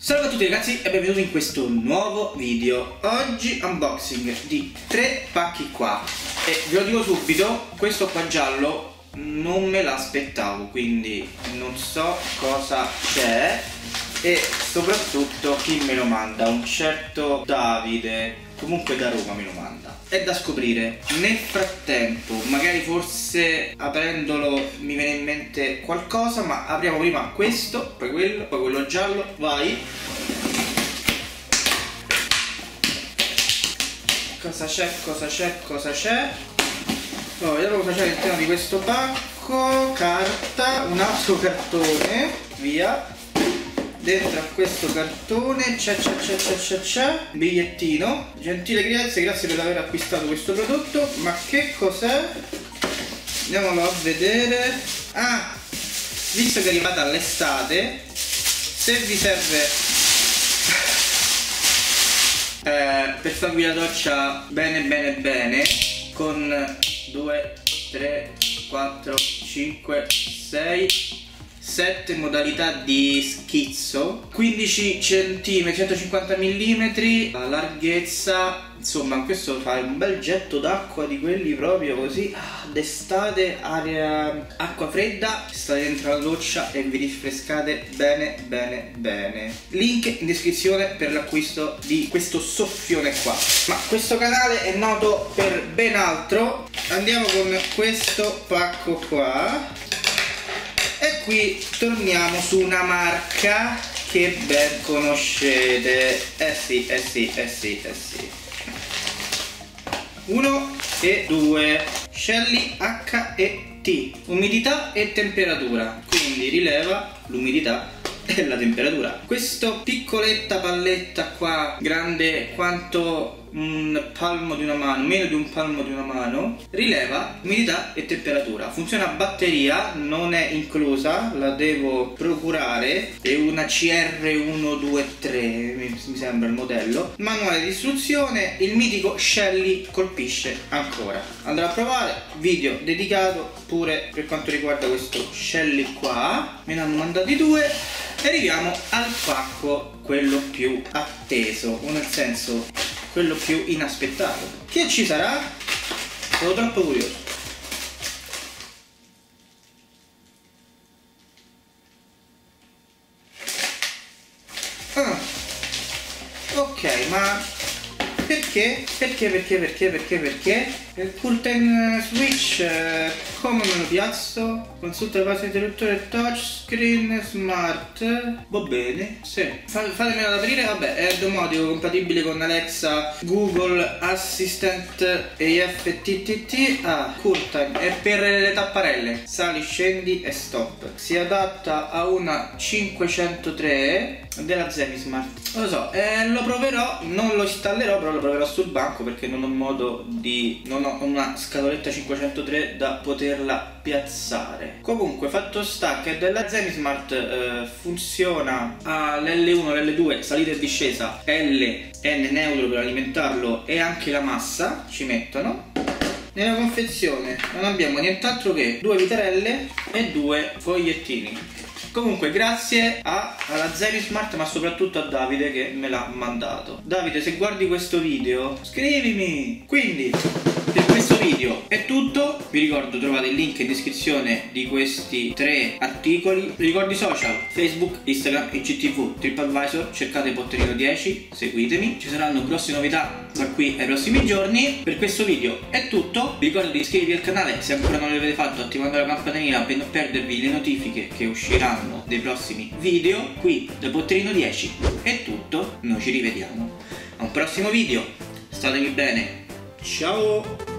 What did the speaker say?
Salve a tutti ragazzi e benvenuti in questo nuovo video. Oggi unboxing di 3 pacchi qua. E ve lo dico subito, questo qua giallo non me l'aspettavo, quindi non so cosa c'è e soprattutto chi me lo manda. Un certo Davide, comunque da Roma me lo manda. È da scoprire. Nel frattempo, magari forse aprendolo mi viene in mente qualcosa, ma apriamo prima questo, poi quello giallo. Vai. Cosa c'è? Cosa c'è? Cosa c'è? Oh, vediamo cosa c'è all'interno di questo pacco. Carta, un altro cartone, via. Dentro a questo cartone c'è bigliettino. Gentile Grazie, grazie per aver acquistato questo prodotto. Ma che cos'è? Andiamolo a vedere. Ah, visto che è arrivata l'estate, se vi serve per farvi la doccia bene con 2, 3, 4, 5, 6, 7 modalità di schizzo, 15 cm, 150 mm, la larghezza, insomma questo fa un bel getto d'acqua di quelli proprio così, d'estate, aria, acqua fredda, state dentro la doccia e vi rinfrescate bene. Link in descrizione per l'acquisto di questo soffione qua. Ma questo canale è noto per ben altro. Andiamo con questo pacco qua. E qui torniamo su una marca che ben conoscete. Sì. 1 e 2. Shelly HET. Umidità e temperatura. Quindi rileva l'umidità e la temperatura. Questo piccoletta palletta qua, grande quanto un palmo di una mano, meno di un palmo di una mano, rileva umidità e temperatura. Funziona a batteria, non è inclusa, la devo procurare. È una CR123 mi sembra il modello. Manuale di istruzione. Il mitico Shelly colpisce ancora. Andrò a provare, video dedicato pure per quanto riguarda questo Shelly qua. Me ne hanno mandati 2. E arriviamo al pacco, quello più atteso, o nel senso quello più inaspettato. Che ci sarà? Sono troppo curioso. Ok, ma perché? Il curtain switch, come me lo piazzo? Consulta la base interruttore touchscreen smart. Va bene, sì. Fatemelo ad aprire, vabbè, è domotico, compatibile con Alexa, Google Assistant e FTTT. Curtain, è per le tapparelle. Sali, scendi e stop. Si adatta a una 503 della Zemismart. Lo so, lo proverò, non lo installerò, però lo proverò sul banco perché non ho modo di... non ho una scatoletta 503 da poterla piazzare. Comunque, fatto sta che della Zemismart funziona all'L1, l'L2, salita e discesa, L, N neutro per alimentarlo e anche la massa ci mettono. Nella confezione non abbiamo nient'altro che 2 viterelle e 2 fogliettini. Comunque grazie alla Zemismart, ma soprattutto a Davide che me l'ha mandato. Davide, se guardi questo video scrivimi. Quindi per questo video è tutto. Vi ricordo, trovate il link in descrizione di questi 3 articoli. Vi ricordo i social: Facebook, Instagram, IGTV, TripAdvisor. Cercate Botterino 10, seguitemi. Ci saranno grosse novità da qui ai prossimi giorni. Per questo video è tutto. Vi ricordo di iscrivervi al canale se ancora non l'avete fatto, attivando la campanellina per non perdervi le notifiche che usciranno dei prossimi video. Qui da Botterino 10 è tutto. Noi ci rivediamo a un prossimo video. Statemi bene. Ciao.